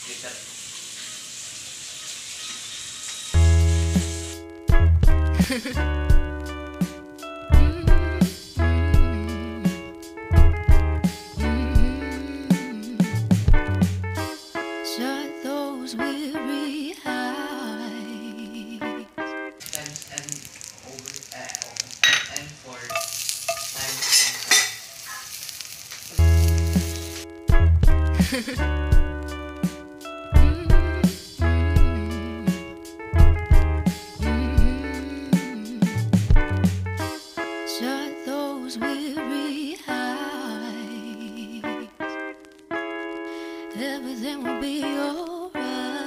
Shut those weary eyes. And for times. Shut those weary eyes. Everything will be alright.